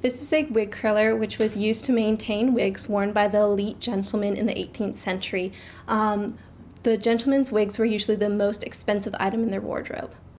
This is a wig curler which was used to maintain wigs worn by the elite gentlemen in the 18th century. The gentlemen's wigs were usually the most expensive item in their wardrobe.